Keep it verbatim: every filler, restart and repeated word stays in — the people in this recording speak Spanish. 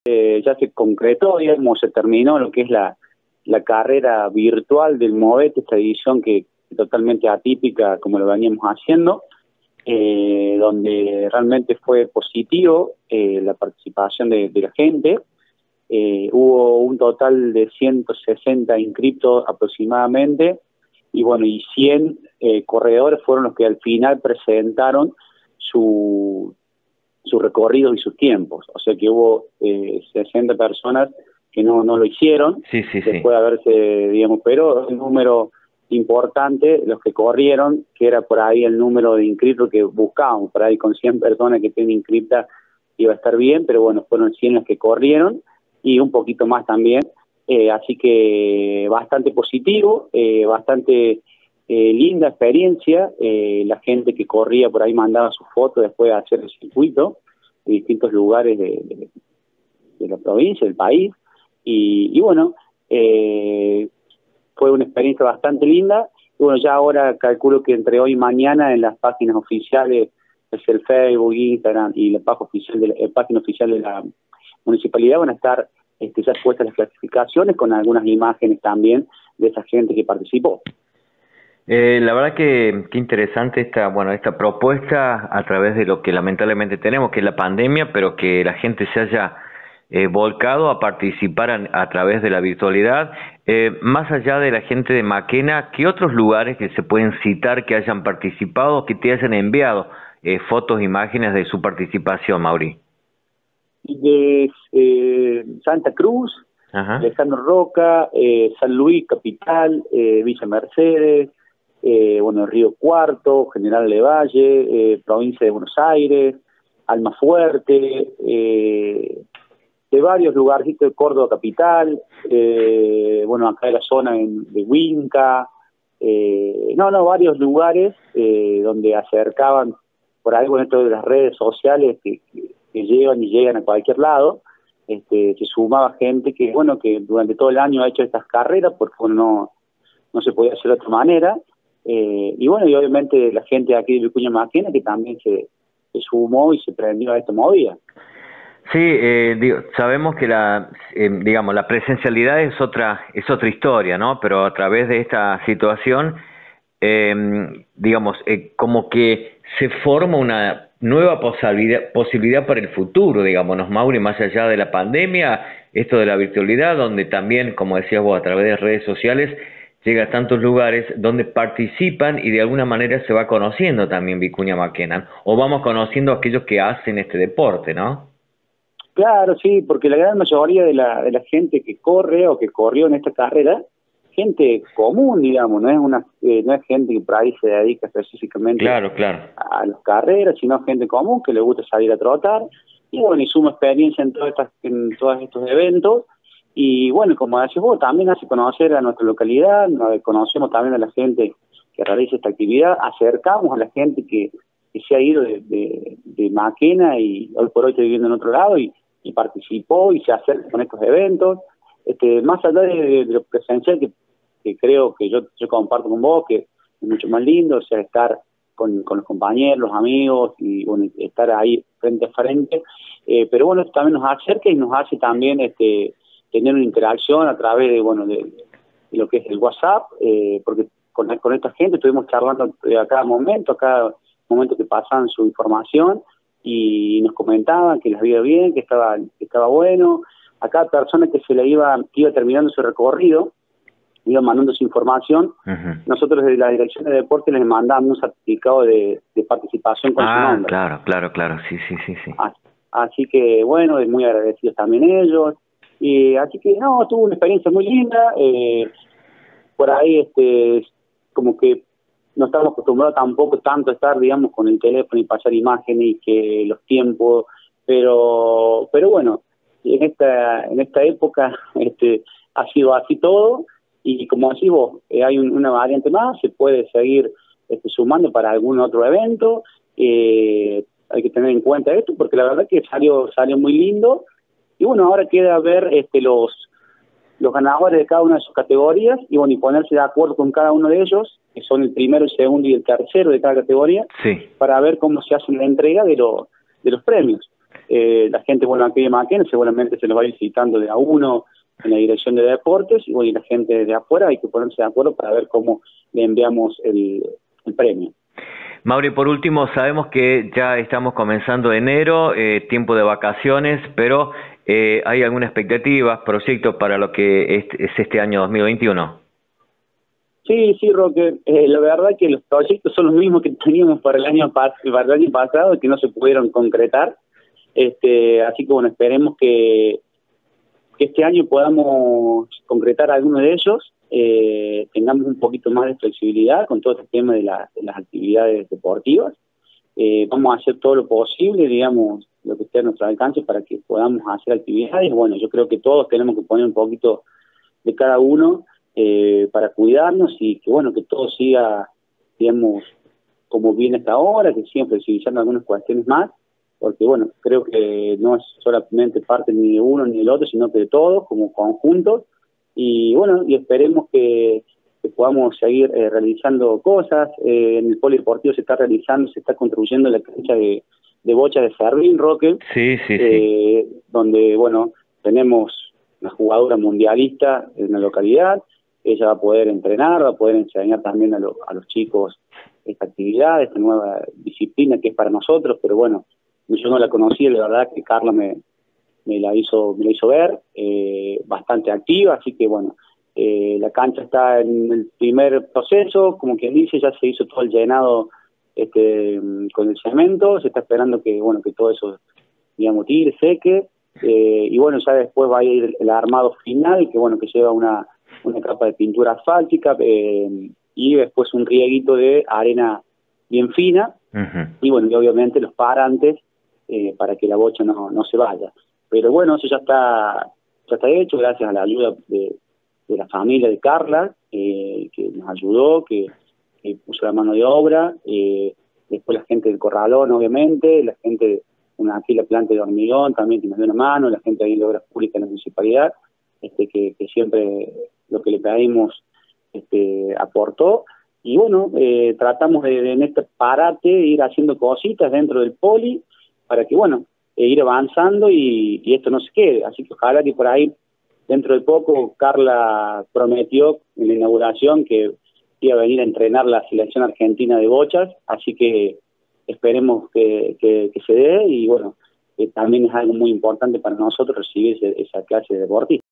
eh, ya se concretó, digamos, se terminó lo que es la, la carrera virtual del Movete, esta edición que es totalmente atípica como lo veníamos haciendo, eh, donde realmente fue positivo eh, la participación de, de la gente. Eh, hubo un total de ciento sesenta inscriptos aproximadamente, y bueno, y cien eh, corredores fueron los que al final presentaron su, sus recorridos y sus tiempos. O sea que hubo eh, sesenta personas que no, no lo hicieron, sí, sí, después sí. de haberse, digamos, pero el número importante, los que corrieron, que era por ahí el número de inscritos que buscábamos, por ahí con cien personas que tienen inscriptas iba a estar bien, pero bueno, fueron cien las que corrieron, y un poquito más también, eh, así que bastante positivo, eh, bastante eh, linda experiencia, eh, la gente que corría por ahí mandaba sus fotos después de hacer el circuito en distintos lugares de, de, de la provincia, del país, y, y bueno, eh, fue una experiencia bastante linda, y bueno, ya ahora calculo que entre hoy y mañana en las páginas oficiales, es el Facebook, Instagram y la página oficial de la, eh, página oficial de la municipalidad, van a estar este, ya puestas las clasificaciones con algunas imágenes también de esa gente que participó. Eh, la verdad que qué interesante esta, bueno, esta propuesta a través de lo que lamentablemente tenemos, que es la pandemia, pero que la gente se haya eh, volcado a participar a, a través de la virtualidad. Eh, más allá de la gente de Maquena, ¿qué otros lugares que se pueden citar que hayan participado, que te hayan enviado eh, fotos, imágenes de su participación, Mauri? De eh, Santa Cruz, Ajá. Alejandro Roca, eh, San Luis, Capital, eh, Villa Mercedes, eh, bueno, Río Cuarto, General Levalle, eh, provincia de Buenos Aires, Almafuerte, eh, de varios lugares de Córdoba Capital, eh, bueno, acá en la zona en, de Huinca, eh, no, no, varios lugares eh, donde acercaban por algo en esto de las redes sociales que, que, que llegan y llegan a cualquier lado. Este, se sumaba gente que, bueno, que durante todo el año ha hecho estas carreras porque bueno, no, no se podía hacer de otra manera. Eh, y bueno, y obviamente la gente de aquí de Vicuña Maquena que también se, se sumó y se prendió a esta movida. Sí, eh, digo, sabemos que la, eh, digamos, la presencialidad es otra, es otra historia, ¿no? Pero a través de esta situación, eh, digamos, eh, como que se forma una nueva posibilidad, posibilidad para el futuro, digamos, ¿no, Mauri? Más allá de la pandemia, esto de la virtualidad, donde también, como decías vos, a través de redes sociales, llega a tantos lugares donde participan y de alguna manera se va conociendo también Vicuña Maquena, o vamos conociendo a aquellos que hacen este deporte, ¿no? Claro, sí, porque la gran mayoría de la, de la gente que corre o que corrió en esta carrera, gente común, digamos, no es una eh, no es gente que por ahí se dedica específicamente claro, claro. a las carreras, sino gente común que le gusta salir a trotar, y bueno, y suma experiencia en todas estas, en todos estos eventos, y bueno, como decís vos, también hace conocer a nuestra localidad, conocemos también a la gente que realiza esta actividad, acercamos a la gente que, que se ha ido de, de, de Maquena y hoy por hoy está viviendo en otro lado, y y participó y se acerca con estos eventos, este, más allá de, de, de lo presencial que, que creo que yo, yo comparto con vos, que es mucho más lindo, o sea, estar con, con los compañeros, los amigos, y bueno, estar ahí frente a frente, eh, pero bueno, esto también nos acerca y nos hace también este, tener una interacción a través de, bueno, de, de lo que es el WhatsApp, eh, porque con, con esta gente estuvimos charlando a cada momento, a cada momento que pasan su información, y nos comentaban que les había bien, que estaba que estaba bueno. A cada persona que se le iba que iba terminando su recorrido, iba mandando su información. Uh-huh. Nosotros desde la Dirección de Deporte les mandamos un certificado de, de participación con ah, su nombre. claro, claro, claro, sí, sí, sí, sí. Así, así que, bueno, muy agradecidos también ellos. Y así que, no, tuvo una experiencia muy linda. Eh, por ahí, este como que no estamos acostumbrados tampoco tanto a estar, digamos, con el teléfono y pasar imágenes y que los tiempos, pero pero bueno, en esta en esta época este ha sido así todo, y como decís vos, eh, hay un, una variante más, se puede seguir este, sumando para algún otro evento, eh, hay que tener en cuenta esto, porque la verdad que salió salió muy lindo, y bueno, ahora queda ver este los los ganadores de cada una de sus categorías, y bueno, y ponerse de acuerdo con cada uno de ellos, que son el primero, el segundo y el tercero de cada categoría, sí, para ver cómo se hace la entrega de, lo, de los premios. eh, la gente, bueno, aquí de Maquena seguramente se los va a ir citando de a uno en la dirección de deportes, y bueno, y la gente de afuera hay que ponerse de acuerdo para ver cómo le enviamos el, el premio. Mauri, por último, sabemos que ya estamos comenzando enero, eh, tiempo de vacaciones, pero eh, ¿hay alguna expectativa, proyecto para lo que es, es este año dos mil veintiuno? Sí, sí, Roque, eh, la verdad que los proyectos son los mismos que teníamos para el año, pas para el año pasado, que no se pudieron concretar, este, así que bueno, esperemos que, que este año podamos concretar alguno de ellos, eh, tengamos un poquito más de flexibilidad con todo este tema de, la, de las actividades deportivas. Eh, vamos a hacer todo lo posible, digamos, lo que esté a nuestro alcance para que podamos hacer actividades. Bueno, yo creo que todos tenemos que poner un poquito de cada uno eh, para cuidarnos y que, bueno, que todo siga, digamos, como viene hasta ahora, que sigan flexibilizando algunas cuestiones más, porque, bueno, creo que no es solamente parte ni de uno ni del otro, sino que de todos, como conjuntos. Y bueno, y esperemos que, que podamos seguir eh, realizando cosas. Eh, en el polideportivo se está realizando, se está construyendo la cancha de, de bocha de Ferrín, Roque. Sí, sí, eh, sí. Donde, bueno, tenemos una jugadora mundialista en la localidad. Ella va a poder entrenar, va a poder enseñar también a, lo, a los chicos esta actividad, esta nueva disciplina que es para nosotros, pero bueno, yo no la conocía, la verdad que Carla me... me la hizo me la hizo ver, eh, bastante activa, así que bueno, eh, la cancha está en el primer proceso, como quien dice, ya se hizo todo el llenado este con el cemento, se está esperando que bueno que todo eso, digamos, tire, seque, eh, y bueno, ya después va a ir el armado final, que bueno, que lleva una, una capa de pintura asfáltica, eh, y después un rieguito de arena bien fina, uh-huh. Y bueno, y obviamente los parantes, eh, para que la bocha no, no se vaya. Pero bueno, eso ya está ya está hecho gracias a la ayuda de, de la familia de Carla, eh, que nos ayudó, que, que puso la mano de obra, eh, después la gente del Corralón, obviamente, la gente, una, aquí la planta de hormigón también que nos dio una mano, la gente ahí de Obras Públicas en la municipalidad, este, que, que siempre lo que le pedimos este, aportó. Y bueno, eh, tratamos de, de en este parate ir haciendo cositas dentro del poli, para que bueno, e ir avanzando y, y esto no se quede. Así que ojalá que por ahí, dentro de poco, Carla prometió en la inauguración que iba a venir a entrenar la selección argentina de bochas, así que esperemos que, que, que se dé y bueno, eh, también es algo muy importante para nosotros recibir ese, esa clase de deportista.